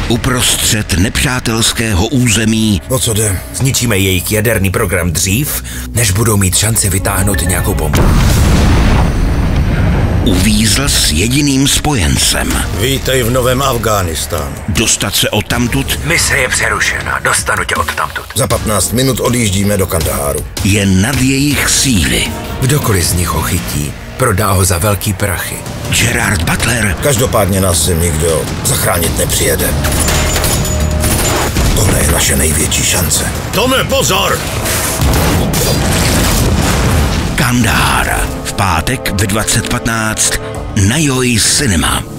Uprostřed nepřátelského území. O co jde? Zničíme jejich jaderný program dřív, než budou mít šanci vytáhnout nějakou bombu. Uvízl s jediným spojencem. Vítej v Novém Afghánistánu. Dostat se odtamtud Mise je přerušena, dostanu tě odtamtud. Za 15 minut odjíždíme do Kandaháru. je nad jejich síly. Kdokoliv z nich ho chytí, prodá ho za velký prachy. Gerard Butler Každopádně nás sem nikdo zachránit nepřijede. Tohle je naše největší šance. Tome, pozor! Kandahar v pátek ve 20:15 na Joy Cinema.